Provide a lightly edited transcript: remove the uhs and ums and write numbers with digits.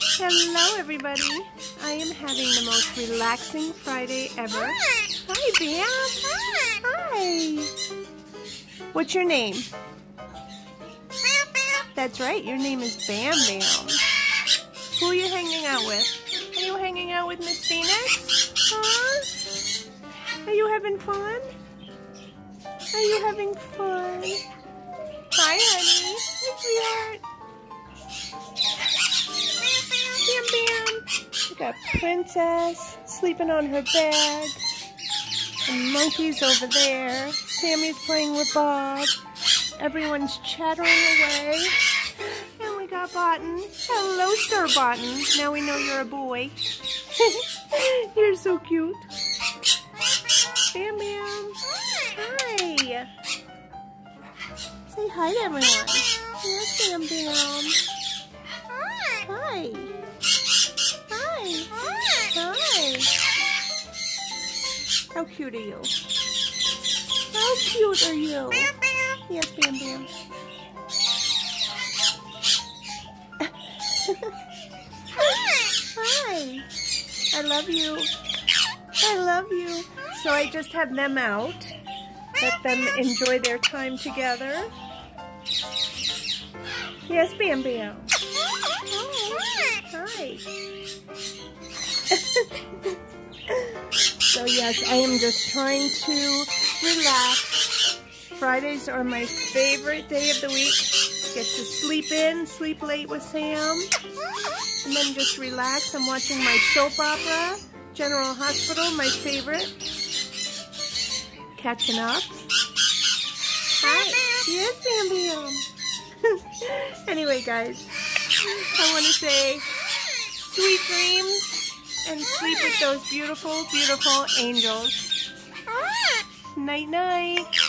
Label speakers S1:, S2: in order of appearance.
S1: Hello everybody. I am having the most relaxing Friday ever. Hi Bam. Hi. What's your name? That's right, your name is Bam Bam. Who are you hanging out with? Are you hanging out with Miss Phoenix? Huh? Are you having fun? Are you having fun? Hi honey. Hi sweetheart. Bam Bam. We got Princess sleeping on her bed. The monkey's over there. Sammy's playing with Bob. Everyone's chattering away. And we got Botten. Hello, Sir Botten. Now we know you're a boy. You're so cute. Bam Bam. Hi. Say hi to everyone. Yes, Bam Bam. Hi. Hi. Hi. How cute are you? How cute are you? Yes, Bam Bam. Hi. I love you. I love you. So I just have them out. Let them enjoy their time together. Yes, Bam Bam. Hi. So yes, I am just trying to relax. Fridays are my favorite day of the week. Get to sleep in, sleep late with Sam, and then just relax. I'm watching my soap opera, General Hospital, my favorite. Catching up. Hi. Yes, Bam Bam. Anyway, guys, I want to say sweet dreams and sleep with those beautiful, beautiful angels. Night, night.